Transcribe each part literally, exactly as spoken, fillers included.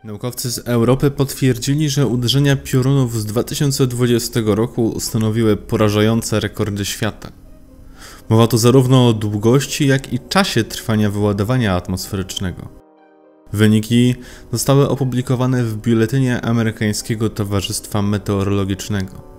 Naukowcy z Europy potwierdzili, że uderzenia piorunów z dwa tysiące dwudziestego roku ustanowiły porażające rekordy świata. Mowa tu zarówno o długości, jak i czasie trwania wyładowania atmosferycznego. Wyniki zostały opublikowane w Biuletynie Amerykańskiego Towarzystwa Meteorologicznego.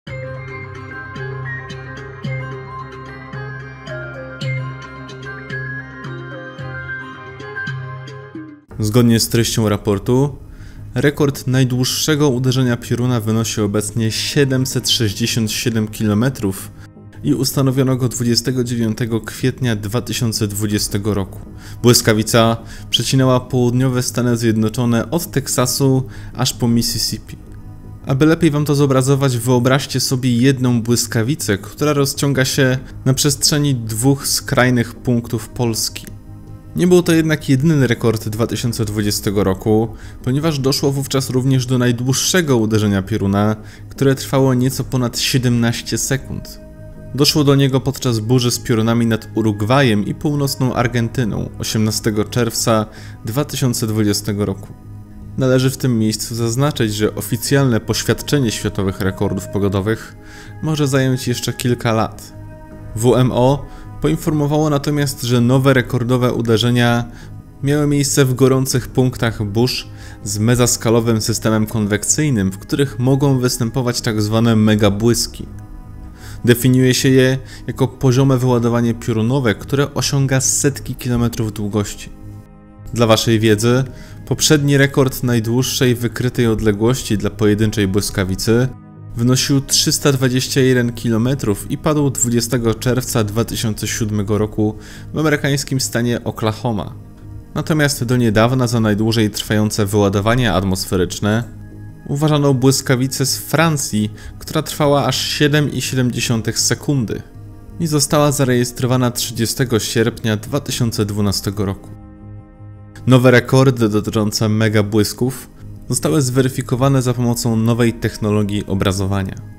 Zgodnie z treścią raportu, rekord najdłuższego uderzenia pioruna wynosi obecnie siedemset sześćdziesiąt siedem kilometrów i ustanowiono go dwudziestego dziewiątego kwietnia dwa tysiące dwudziestego roku. Błyskawica przecinała południowe Stany Zjednoczone od Teksasu aż po Mississippi. Aby lepiej wam to zobrazować, wyobraźcie sobie jedną błyskawicę, która rozciąga się na przestrzeni dwóch skrajnych punktów Polski. Nie był to jednak jedyny rekord dwa tysiące dwudziestego roku, ponieważ doszło wówczas również do najdłuższego uderzenia pioruna, które trwało nieco ponad siedemnaście sekund. Doszło do niego podczas burzy z piorunami nad Urugwajem i północną Argentyną osiemnastego czerwca dwa tysiące dwudziestego roku. Należy w tym miejscu zaznaczyć, że oficjalne poświadczenie światowych rekordów pogodowych może zająć jeszcze kilka lat. W M O poinformowało natomiast, że nowe rekordowe uderzenia miały miejsce w gorących punktach burz z mezoskalowym systemem konwekcyjnym, w których mogą występować tzw. megabłyski. Definiuje się je jako poziome wyładowanie piorunowe, które osiąga setki kilometrów długości. Dla waszej wiedzy, poprzedni rekord najdłuższej wykrytej odległości dla pojedynczej błyskawicy wynosił trzysta dwadzieścia jeden kilometrów i padł dwudziestego czerwca dwa tysiące siódmego roku w amerykańskim stanie Oklahoma. Natomiast do niedawna za najdłużej trwające wyładowanie atmosferyczne uważano błyskawicę z Francji, która trwała aż siedem przecinek siedem sekundy i została zarejestrowana trzydziestego sierpnia dwa tysiące dwunastego roku. Nowe rekordy dotyczące megabłysków zostały zweryfikowane za pomocą nowej technologii obrazowania.